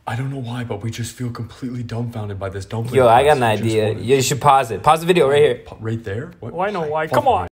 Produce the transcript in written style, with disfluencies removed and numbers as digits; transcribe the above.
I don't know why, but we just feel completely dumbfounded by this dumpling. Yo, I got an idea. You should pause it. Pause the video right here. Right there? Well, I know why. Come on.